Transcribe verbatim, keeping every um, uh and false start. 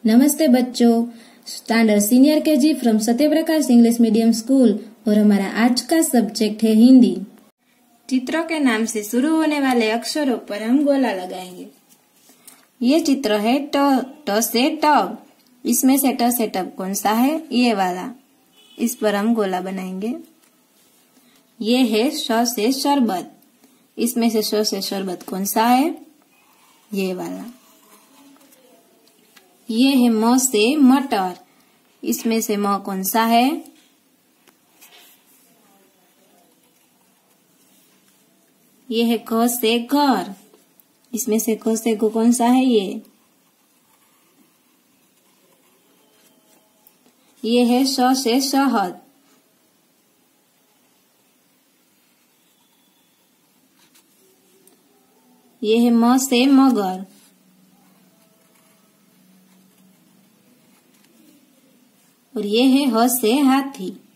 नमस्ते बच्चों, standard senior K G from Satyaprakash English medium school और हमारा आज का सब्जेक्ट है हिंदी। चित्रों के नाम से शुरू होने वाले अक्षरों पर हम गोला लगाएंगे। ये चित्र है ट ट से टब। इसमें से ट से टब कौन सा है? ये वाला। इस पर हम गोला बनाएंगे। ये है श से शरबत। इसमें से श से शरबत कौन सा है? ये वाला। ये है म से मटर। इसमें से म कौन सा है? ये है क से घर। इसमें से क से ग कौन सा है? ये ये है श से शहद। ये है म से मगर। और ये है ह से हाथी।